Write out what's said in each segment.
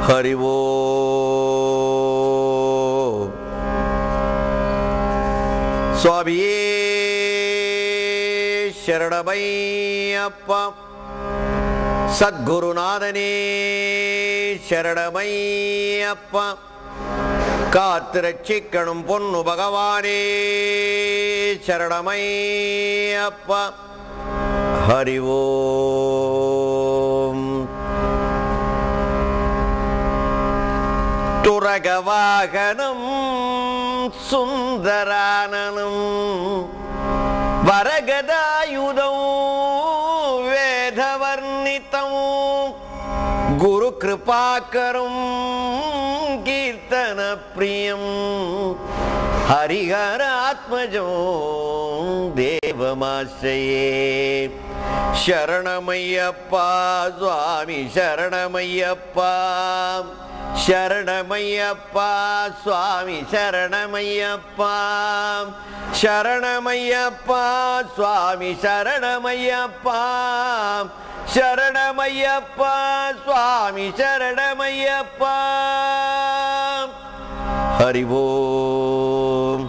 हरि ओम स्वामिये शरणमय्यप्पा सद्गुरुनाथने शरणमय्यप्पा कात्तु रक्षिक्कणुम पोन्नु भगवाने शरणमय्यप्पा हरि ओम तुरगवाहनं सुंदराननं वरगदायुधं वेदवर्णितं गुरुकृपाकरं कीर्तनप्रियं हरिहरात्मजं देवमाश्रये शरणमय्यप्पा स्वामी शरणमय्यप्पा शरणमय्यप्पा स्वामी शरणमय्यप्पा शरणमय्यप्पा स्वामी शरणमय्यप्पा शरणमय्यप्पा स्वामी शरणमय्यप्पा हरि ओम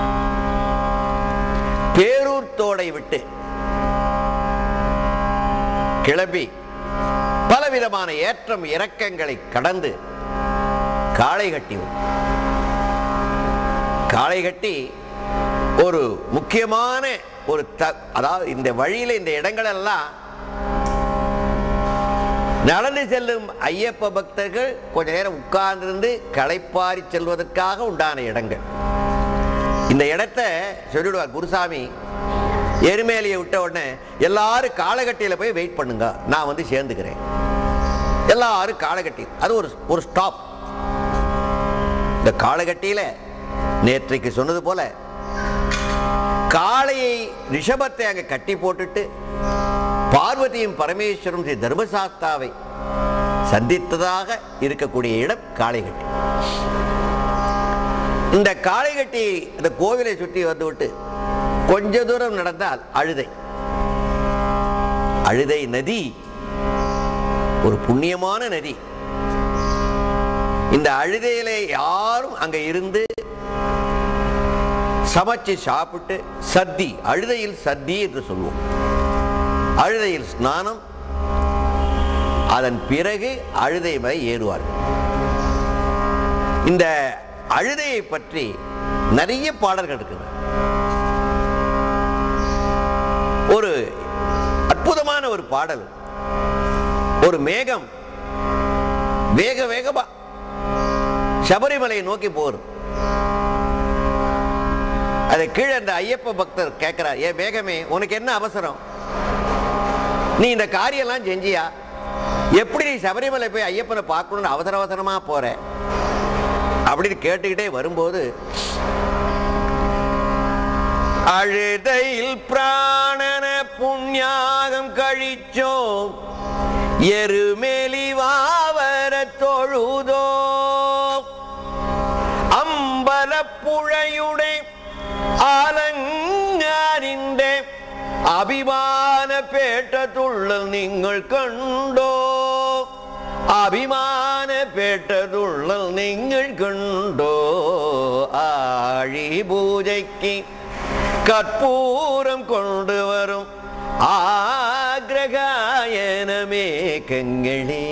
பேரூர் தோடை விட்டு கிளம்பி பலவிதமான ஏற்றம் இறக்கங்களை கடந்து காளை கட்டி ஒரு முக்கியமான ஒரு அதாவது இந்த வழியில இந்த இடங்கள் எல்லாம் நடந்து செல்லும் ஐயப்ப பக்தர்கள் கொஞ்ச நேரம் உட்கார்ந்திருந்து களைப்பாரி செல்வதற்காக உண்டான இடங்கள். இந்த இடத்தை சொல்லிடுவார் குருசாமி. எருமேலியை விட்ட உடனே எல்லாரும் காளைகட்டியில போய் வெயிட் பண்ணுங்க, நான் வந்து சேர்ந்துக்கிறேன். எல்லாரும் காளைகட்டி, அது ஒரு ஸ்டாப். இந்த காளைகட்டியில நேற்றைக்கு சொன்னது போல காளையை ரிஷபத்தை அங்க கட்டி போட்டுட்டு பார்வதியும் பரமேஸ்வரும் ஸ்ரீ தர்மசாஸ்தாவை சந்தித்ததாக இருக்கக்கூடிய இடம் காளைகட்டி. இந்த காளைகட்டி அந்த கோவிலை சுற்றி வந்துவிட்டு கொஞ்ச தூரம் நடந்தால் அழுதை நதி ஒரு புண்ணியமான நதி. இந்த அழுதையில யாரும் அங்க இருந்து சமைச்சு சாப்பிட்டு சத்தி, அழுதையில் சத்தி என்று சொல்லுவோம். அழுதையில் ஸ்நானம், அதன் பிறகு அழுதை மேல் ஏறுவார்கள். இந்த அழுதையை பற்றி நிறைய பாடல்கள் இருக்குது. ஒரு அற்புதமான ஒரு பாடல். ஒரு மேகம் வேகமா சபரிமலையை நோக்கி போகுது. அதை கீழே அந்த ஐயப்ப பக்தர் கேட்கிறார், ஏ மேகமே, உனக்கு என்ன அவசரம்? நீ இந்த காரியெல்லாம் செஞ்சியா? எப்படி நீ சபரிமலை போய் ஐயப்பனை பார்க்கணும்னு அவசரமா போற அப்படின்னு கேட்டுக்கிட்டே வரும்போது, அழுதையில் பிராணன புண்ணியாகம் கழிச்சோம், எருமேலி வாவர தொழுதோ, அம்பலப்புழையுடை ஆலங்காரிந்த அபிமான பேட்ட துள்ளல் நீங்கள் கண்டோ, அபிமான பேட்ட துள்ளல் நீங்கள் கண்டோ, ஆழி பூஜைக்கு கற்பூரம் கொண்டு வரும் ஆக்ரகாயனமே கங்களே,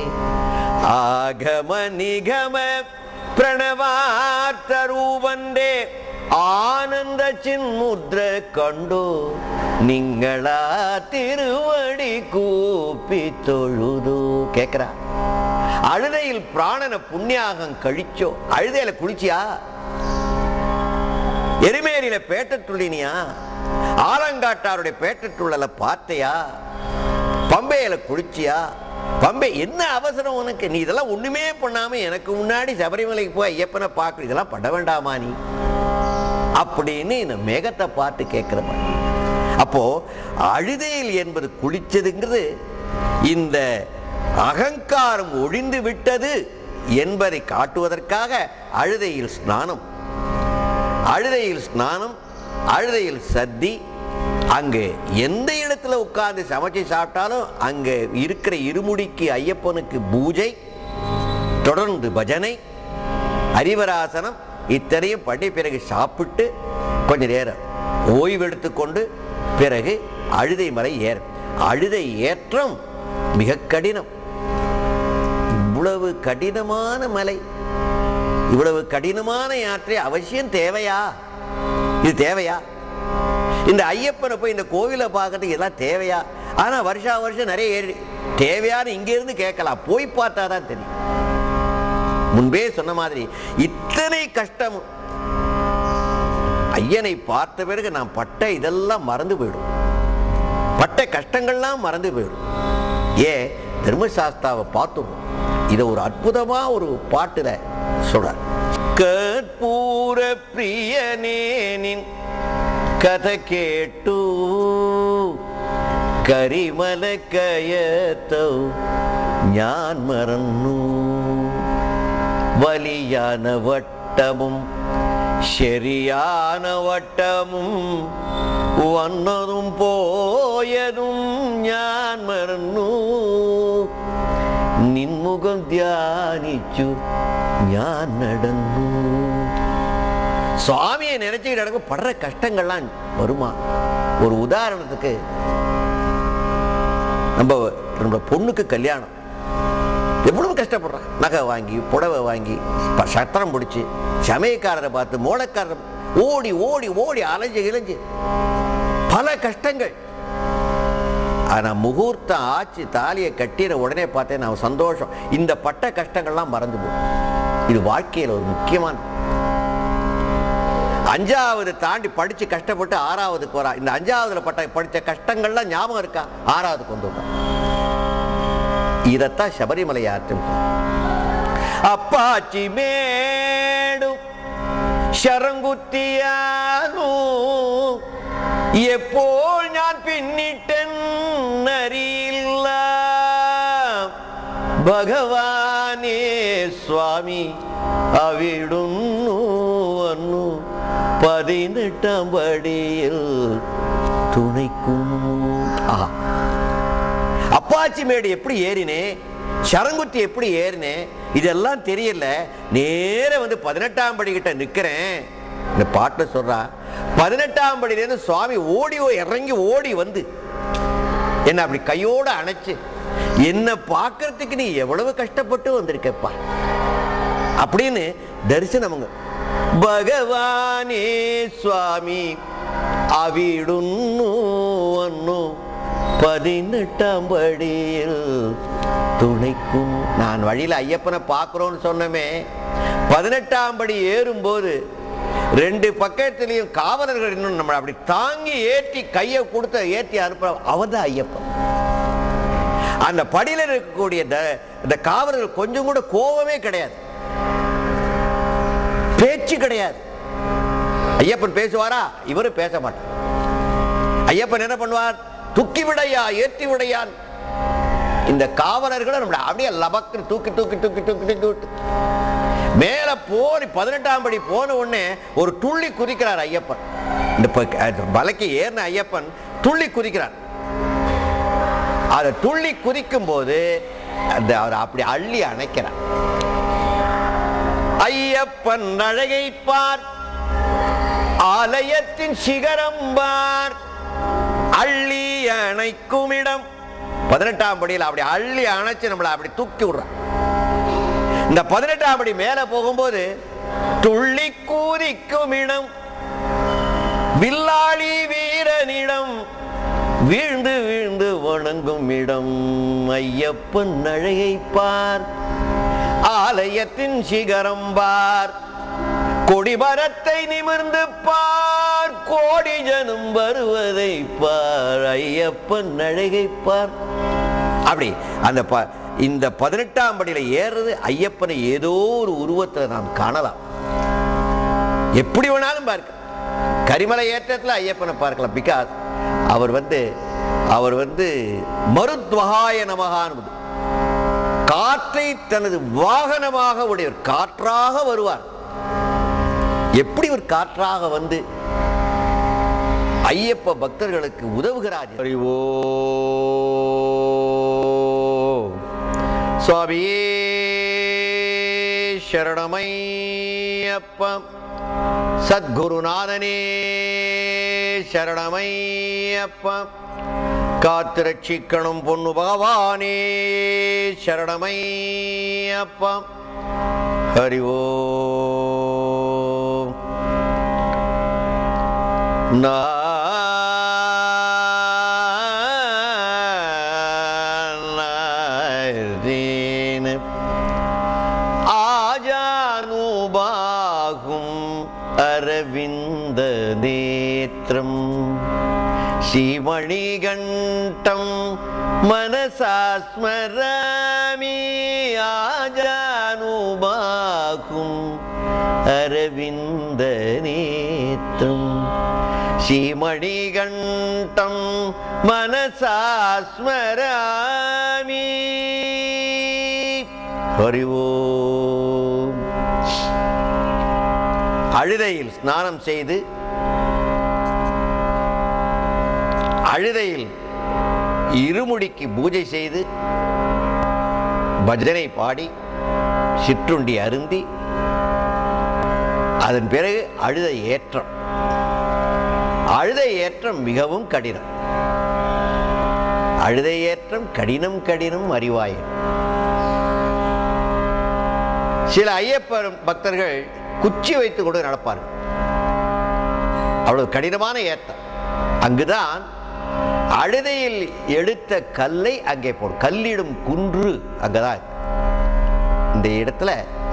ஆகம நிகம பிரணவார்த்த ரூபண்டே ஆனந்த சின்முத்ர கண்டோ, நீங்களா திருவடி கூப்பி தொழுதோ. கேக்குறா, அழுதையில் பிராணன புண்ணியாகம் கழிச்சோ. அழுதையில குளிச்சியா? எருமேலியில பேட்டத்துள்ளினியா? ஆலங்காட்டாருடைய பேட்டத்துள்ளல பார்த்தையா? பம்பையில குளிச்சியா? பம்பை என்ன அவசரம் உனக்கு? நீ இதெல்லாம் ஒண்ணுமே பண்ணாம எனக்கு முன்னாடி சபரிமலைக்கு போய் ஐயப்பனை பார்க்க இதெல்லாம் பண்ண வேண்டாமா நீ அப்படின்னு இந்த மேகத்தை பார்த்து கேட்கிற மாதிரி. அப்போ அழுதையில் என்பது குளிச்சதுங்கிறது இந்த அகங்காரம் ஒழிந்து விட்டது என்பதை காட்டுவதற்காக அழுதையில் ஸ்நானம், அழுதையில் சத்தி. அங்கே எந்த இடத்துல உட்கார்ந்து சமைச்சு சாப்பிட்டாலும் அங்கே இருக்கிற இருமுடிக்கு ஐயப்பனுக்கு பூஜை. தொடர்ந்து பஜனை, ஹரிவராசனம் இத்தனையும் பண்ணி பிறகு சாப்பிட்டு கொஞ்ச நேரம் ஓய்வெடுத்துக்கொண்டு பிறகு அழுதை மலை ஏற. அழுதை ஏற்றம் மிக கடினம். இவ்வளவு கடினமான மலை, இவ்வளவு கடினமான யாத்திரை அவசியம் தேவையா? இது தேவையா? இந்த ஐயப்பனை போய் இந்த கோவிலை பார்க்கறதுக்கு இதெல்லாம் தேவையா? ஆனா வருஷா வருஷம் நிறைய ஏறி தேவையான்னு இங்க இருந்து கேட்கலாம், போய் பார்த்தாதான் தெரியும். முன்பே சொன்ன மாதிரி இத்தனை கஷ்டம் ஐயனை பார்த்த பிறகு நான் பட்ட இதெல்லாம் மறந்து போயிடும், பட்ட கஷ்டங்கள்லாம் மறந்து போயிடும். ஏன் தர்மசாஸ்தாவை பார்த்துடும். இதை ஒரு அற்புதமா ஒரு பாட்டுல சொல்றார். கற்பூர பிரியனேனின் கதை கேட்டு கரிமல கயத்தோ ஞான் மறന്നു വലിயான வட்டமும் ശരിயான വട്ടമും വന്നതും പോയതും ഞാൻ മറന്നു നിൻമുഖം ധ്യാനിച്ചു ഞാൻ നടന്നു. சுவாமியை நினைச்சுக்கிட்டு நடக்க படுற கஷ்டங்கள்லாம் வருமா? ஒரு உதாரணத்துக்கு நம்ம பொண்ணுக்கு கல்யாணம் எவ்வளவு கஷ்டப்படுறான். நகை வாங்கி புடவை வாங்கி சத்திரம் பிடிச்சி சமயக்காரரை பார்த்து மோளக்காரரை ஓடி ஓடி ஓடி அலைஞ்சு இளைஞ்சு பல கஷ்டங்கள். ஆனா முகூர்த்தம் ஆச்சு, தாலியை கட்டின உடனே பார்த்தேன் நான் சந்தோஷம். இந்த பட்ட கஷ்டங்கள்லாம் மறந்து போகும். இது வாழ்க்கையில் ஒரு முக்கியமான. 5வது தாண்டி படிச்சு கஷ்டப்பட்டு 6வதுக்கு வரா. இந்த 5வதுல படிச்ச கஷ்டங்கள்லாம் ஞாபகம் இருக்கா? 6வது கொண்டு வந்தா. இதத்தான் ശബരിമല യാത്ര. അപ്പാച്ചി മേടും ശരംകുത്തിയാനു എപ്പോൾ ഞാൻ പിന്നിട്ടെന്നറിയില്ല. ഭഗവാനേ സ്വാമി അവിടുന്നു വന്നു 18ാം പടിയിൽ തുണയ്ക്കും. அப்பாச்சி மேடு எப்படி ஏறினே, சரங்குத்தி எப்படி ஏறினே, இதெல்லாம் தெரியல. நேர வந்து 18ஆம் படி கிட்ட நிக்கிறேன். இந்த பாட்டு சொல்றா, 18ஆம் படியிலிருந்து சுவாமி ஓடி இறங்கி ஓடி வந்து என்ன அப்படி கையோட அணைச்சு, என்ன பார்க்கறதுக்கு நீ எவ்வளவு கஷ்டப்பட்டு வந்திருக்கப்பா அப்படின்னு தரிசனம். பகவானே சுவாமி அவிடுன்னு வன்னு 18ஆம் படியில் துணைக்கும். நான் வழியில் ஐயப்பனை பார்க்கிறோன்னு சொன்னமே, 18ஆம் படி ஏறும்போது 2 பக்கத்திலையும் காவலர்கள் இன்னும் நம்ம அப்படி தாங்கி ஏற்றி கையை கொடுத்த ஏற்றி அனுப்புற அவன்தான் ஐயப்பன். அந்த படியில் இருக்கக்கூடிய இந்த காவலர்கள் கொஞ்சம் கூட கோபமே கிடையாது, பேச்சு கிடையாது. ஐயப்பன் பேசுவாரா? இவரும் பேச மாட்டார். ஐயப்பன் என்ன பண்ணுவார்? தூக்கி விடையா, ஏற்றி விடையான். இந்த காவலர்களை நம்ம அப்படியே லபக்கு தூக்கி தூக்கி தூக்கி தூக்கி தூக்கி மேல போய் 18ஆம் படி போன உடனே ஒரு துள்ளி குதிக்கிறார் ஐயப்பன். இந்த மலைக்கு ஏறின ஐயப்பன் துள்ளி குதிக்கிறார். அதை துள்ளி குதிக்கும் போது அவர் அப்படி அள்ளி அணைக்கிறார். ஐயப்பன் அழகை பார், ஆலயத்தின் சிகரம் பார், அள்ளி அணைக்கும் இடம். 18ஆம் படியில் அப்படி அள்ளி அணைச்சு நம்மளை அப்படி தூக்கி விடுறான். இந்த 18ஆம் படி மேல போகும்போது துள்ளி கூதிக்கும் இடம், வில்லாளி வீரனிடம் வீழ்ந்து வீழ்ந்து வணங்கும் இடம். ஐயப்பன் அழகை பார், ஆலயத்தின் சிகரம் பார், கொடிமரத்தை நிமிர்ந்து பார், கோடி ஜனம் வருவதை பார், ஐயப்பன் அழகை பார். அப்படி அந்த இந்த 18ஆம் படியில ஏறுறது ஐயப்பனை ஏதோ ஒரு உருவத்தை நாம் காணலாம். எப்படி வேணாலும் பார்க்க. கரிமலை ஏற்றத்தில் ஐயப்பனை பார்க்கலாம். பிகாஸ் அவர் வந்து மருத்வகாய நமகான், காற்றை தனது வாகனமாக உடையவர், காற்றாக வருவார். எப்படி ஒரு காற்றாக வந்து ஐயப்ப பக்தர்களுக்கு உதவுகிறார். அறிவோ சுவாமியே சரணமையப்பா. சத்குருநாதனே சரணமையப்பா. காத்து ரட்சிக்கணும் பொன்னு பகவானே சரணமையப்பா. ஹரி ஓம். ஆஜானுபாகும் அரவிந்த நேத்ரம் ஸ்ரீமணிகண்டம் மனசாஸ்மராமி. ஆஜானுபாகும் அரவிந்த நேத்ரம் ஸ்ரீமணிகண்டம் மனசாஸ்மராமி. ஹரி ஓம். அழுதையில் ஸ்நானம் செய்து அழுதையில் இருமுடிக்கு பூஜை செய்து பஜனை பாடி சிற்றுண்டி அருந்தி அதன் பிறகு அழுதை ஏற்றம். அழுதை ஏற்றம் மிகவும் கடினம். அழுதை ஏற்றம் கடினம் கடினம் அறிவாயம். சில ஐயப்பர் பக்தர்கள் குச்சி வைத்துக் கொண்டு நடப்பார்கள். அவ்வளவு கடினமான ஏற்றம். அங்குதான் அழுதையில் எடுத்த கல்லை அங்கே போடும். கல்லிடும் குன்று அங்கதான். இந்த இடத்துல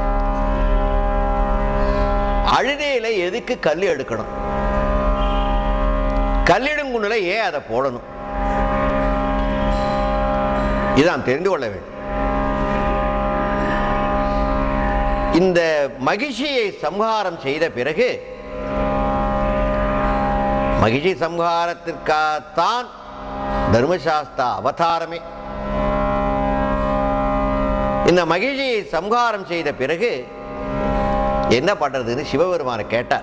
அழுதையில எதுக்கு கல் எடுக்கணும்? கல்லிடும் குன்றுல ஏன் அதை போடணும்? இதான் தெரிந்து கொள்ள வேண்டும். இந்த மகிழ்ச்சியை சம்ஹாரம் செய்த பிறகு, மகிழ்ச்சி சம்ஹாரத்திற்காகத்தான் தர்மசாஸ்திர அவதாரமே. இந்த மகிழ்ச்சியை சம்ஹாரம் செய்த பிறகு என்ன பண்றதுன்னு சிவபெருமான கேட்டார்.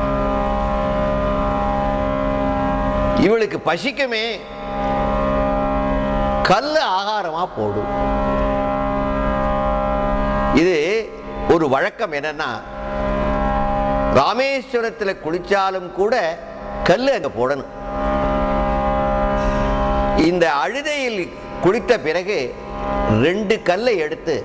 இவளுக்கு பசிக்குமே, கல்லு ஆகாரமா போடும். இது ஒரு வழக்கம். என்னன்னா, ராமேஸ்வரத்தில் குளிச்சாலும் கூட கல்லு அங்க போடணும். இந்த அழுதையில் குளித்த பிறகு 2 கல்லை எடுத்து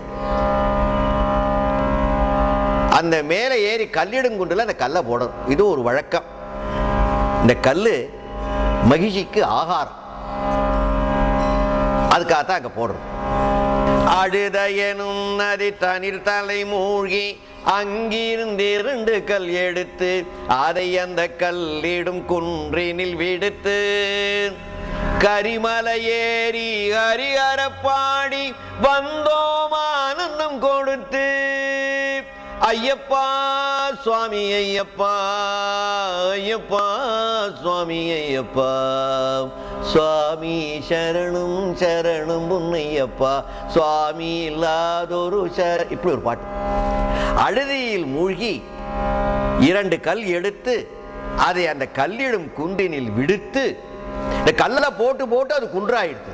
அந்த மேலே ஏறி கல்லிடும் குண்டுல அந்த கல்லை போடணும். இது ஒரு வழக்கம். இந்த கல்லு மகிழ்ச்சிக்கு ஆகாரம். அதுக்காகத்தான் அங்க போடுறோம். அழுதையனும் நதி தனில் தலை மூழ்கி அங்கிருந்து 2 கல் எடுத்து அதை அந்த கல்லிடும் குன்றினில் விடுத்து கரிமலை ஏறி ஹரிஹர பாடி வந்தோம் ஆனந்தம் கொடுத்து. ஐயப்பா சுவாமி ஐயப்பா, ஐயப்பா சுவாமி ஐயப்பா, சுவாமி சரணம் சரணம் பொன்னையப்பா, சுவாமி இல்லாதொரு இப்படி ஒரு பாட்டு. அழுதியில் மூழ்கி 2 கல் எடுத்து அதை அந்த கல்லிடும் குன்றினில் விடுத்து, இந்த கல்ல போட்டு போட்டு அது குன்றாயிடுது.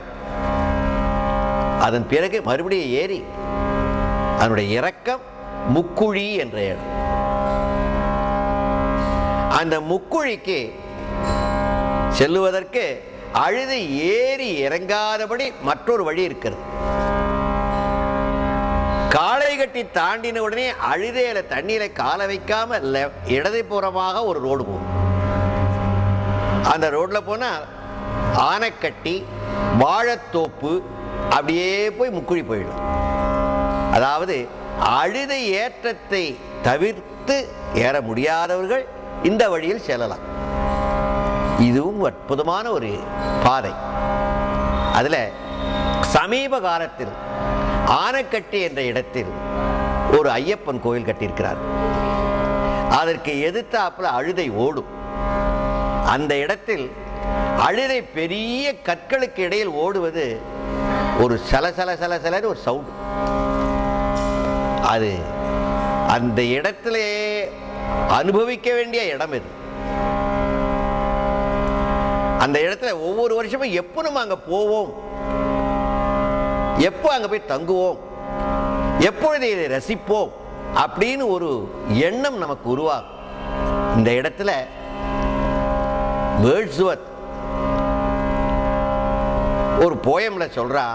அதன் பிறகு மறுபடியும் ஏறி அதனுடைய இறக்கம் முக்குழி என்ற இடம். அந்த முக்குழிக்கு செல்லுவதற்கு அழுது ஏறி இறங்காதபடி மற்றொரு வழி இருக்கிறது. காளை கட்டி தாண்டின உடனே அழுதையில தண்ணீரை கால வைக்காம இடதுபுறமாக ஒரு ரோடு போகும். அந்த ரோட்ல போனா ஆனைக்கட்டி, வாழைத்தோப்பு, அப்படியே போய் முக்குழி போயிடும். அதாவது அழுதை ஏற்றத்தை தவிர்த்து ஏற முடியாதவர்கள் இந்த வழியில் செல்லலாம். இதுவும் அற்புதமான ஒரு பாதை. அதுல சமீப காலத்தில் ஆனைக்கட்டி என்ற இடத்தில் ஒரு ஐயப்பன் கோயில் கட்டியிருக்கிறார். அதற்கு எதிர்த்தாப்புல அழுதை ஓடும். அந்த இடத்தில் அழுதை பெரிய கற்களுக்கு இடையில் ஓடுவது ஒரு சலசல சலசலன்னு ஒரு சவுண்ட். அது அந்த இடத்திலே அனுபவிக்க வேண்டிய இடம் இது. அந்த இடத்துல ஒவ்வொரு வருஷமும் எப்போ நம்ம அங்க போவோம், எப்போ அங்க போய் தங்குவோம், எப்பொழுது இதை ரசிப்போம் அப்படின்னு ஒரு எண்ணம் நமக்கு உருவாகும். இந்த இடத்துல வேர்ட்ஸ்வர்த் ஒரு போயம்ல சொல்றா,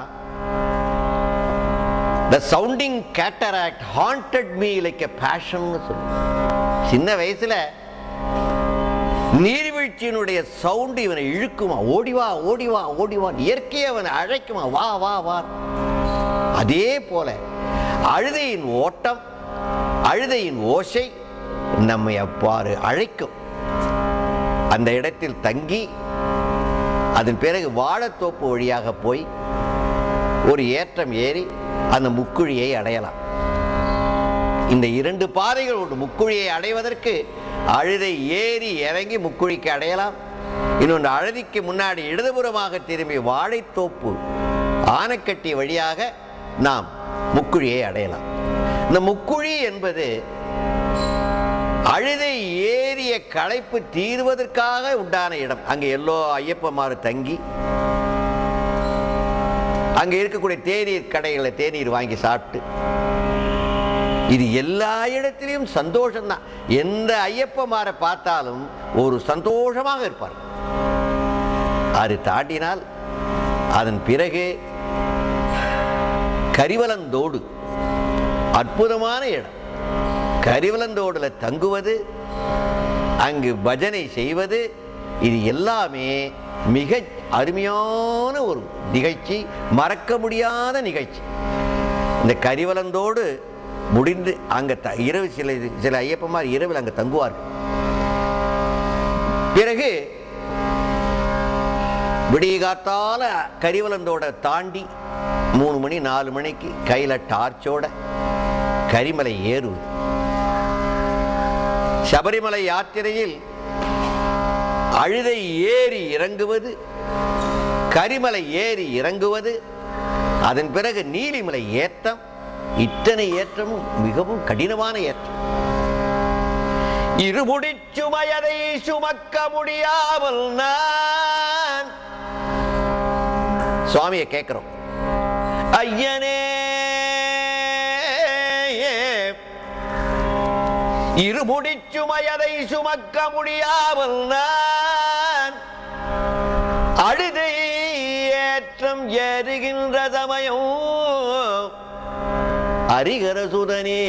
the sounding cataract haunted me like a passion. சின்ன வயசுல நீர்வீழ்ச்சியினுடைய சவுண்ட் இவனை இழுக்குமா, ஓடிவா ஓடிவா ஓடிவா, இயற்கையை அவனை அழைக்குமா, வா வா வா. அதே போல அழுதையின் ஓட்டம், அழுதையின் ஓசை நம்மை அவ்வாறு அழைக்கும். அந்த இடத்தில் தங்கி அதன் பிறகு வாழைத்தோப்பு வழியாக போய் ஒரு ஏற்றம் ஏறி அந்த முக்குழியை அடையலாம். இந்த இரண்டு பாதைகள் ஒரு முக்குழியை அடைவதற்கு அழுதை ஏறி இறங்கி முக்குழிக்கு அடையலாம். இன்னொன்று அழுதிக்கு முன்னாடி இடதுபுறமாக திரும்பி வாழைத்தோப்பு ஆனைக்கட்டி வழியாக நாம் முக்குழியை அடையலாம். இந்த முக்குழி என்பது அழுதை ஏறிய களைப்பு தீர்வதற்காக உண்டான இடம். அங்கே எல்லோ ஐயப்பமாறு தங்கி அங்க இருக்கக்கூடிய தேநீர் கடைகளை தேநீர் வாங்கி சாப்பிட்டு, இது எல்லா இடத்திலையும் சந்தோஷம்தான். எந்த ஐயப்பமாரை பார்த்தாலும் ஒரு சந்தோஷமாக இருப்பார். அது தாண்டினால் அதன் பிறகு கரிவலந்தோடு, அற்புதமான இடம். கரிவலந்தோடுல தங்குவது, அங்கு பஜனை செய்வது, இது எல்லாமே மிக அருமையான ஒரு நிகழ்ச்சி, மறக்க முடியாத நிகழ்ச்சி. இந்த கரிவலந்தோடு முடிந்து அங்க இரவு சில ஐயப்பமார் இரவில் அங்க தங்குவார்கள். பிறகு விடியகாத்தால கரிவலந்தோட தாண்டி 3 மணி 4 மணிக்கு கையில டார்ச்சோட கரிமலை ஏறுவது. சபரிமலை யாத்திரையில் அழுதை ஏறி இறங்குவது, கரிமலை ஏறி இறங்குவது, அதன் பிறகு நீலிமலை ஏற்றம். இத்தனை ஏற்றமும் மிகவும் கடினமான ஏற்றம். இருமுடி சுமையதை சுமக்க முடியாமல் நான் சுவாமியை கேட்கிறோம், ஐயனே இருமுடி சுமையதை சுமக்க முடியாமல் நான் அழுதை ஏற்றம் ஏறுகின்ற சமயம் ஹரிஹர சுதனே.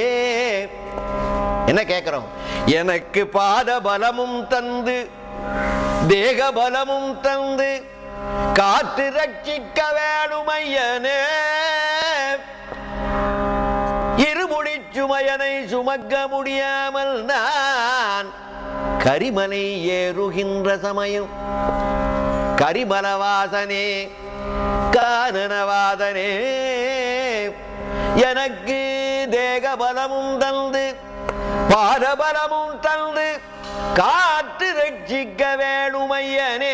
என்ன கேட்கிறோம்? எனக்கு பாத பலமும் தந்து தேக பலமும் தந்து காத்து ரட்சிக்க வேணும் ஐயனே. இருமுடி சுமையனை சுமக்க முடியாமல் நான் கரிமலை ஏறுகின்ற சமயம் கரிமலவாசனே கானனவாதனே, எனக்கு தேக பலமும் தந்து பாதபலமும் தந்து காத்து ரட்சிக்க வேணும் ஐயனே.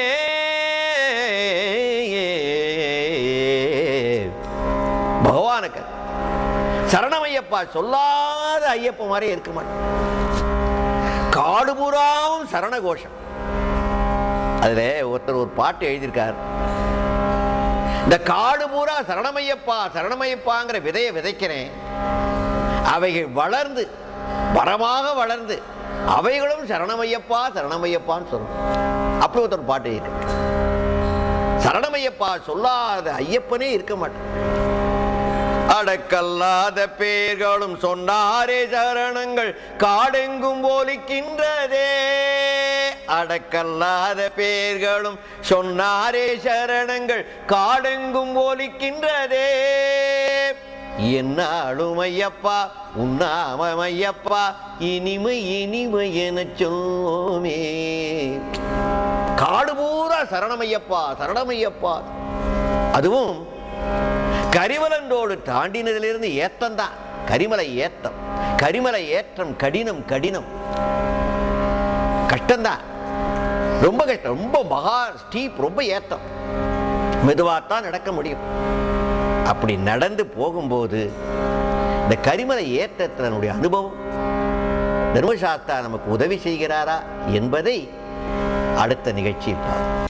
பகவானுக்கு சரணமையப்பா சொல்லாத ஐயப்ப மாதிரி இருக்க மாட்டேன். காடுபுறாவும் சரண கோஷம். அதுல ஒருத்தர் ஒரு பாட்டு எழுதியிருக்கார், இந்த காடு பூரா சரணமையப்பா சரணமையப்பாங்கிற விதையை விதைக்கிறேன், அவைகள் வளர்ந்து மரமாக வளர்ந்து அவைகளும் சரணமையப்பா சரணமையப்பான்னு சொல்லணும். அப்படி ஒருத்தர் பாட்டு இருக்கு. சரணமையப்பா சொல்லாத ஐயப்பனே இருக்க மாட்டேன். அடக்கல்லாத பேர்களும் சொன்னாரே சரணங்கள் காடெங்கும் போலிக்கின்றதே. அடக்கல்லாத பேர்களும் சொன்னாரே சரணங்கள் காடெங்கும் போலிக்கின்றதே. என்னாலும் ஐயப்பா உன்னாமம் ஐயப்பா இனிமை இனிமை என சொல்லுமே. காடு பூரா சரணமையப்பா சரணமையப்பா. அதுவும் கரிமலந்தோடு தாண்டினதிலிருந்து ஏத்தம் தான் கரிமலை ஏத்தம். கரிமலை ஏற்றம் கடினம் கடினம் கஷ்டம்தான், ரொம்ப கஷ்டம், ரொம்ப மகா ஸ்டீப், ரொம்ப ஏத்தம். மெதுவாகத்தான் நடக்க முடியும். அப்படி நடந்து போகும்போது இந்த கரிமலை ஏற்றத்தினுடைய அனுபவம் தர்மசாஸ்திரா நமக்கு உதவி செய்கிறாரா என்பதை அடுத்த நிகழ்ச்சியில் பார்ப்போம்.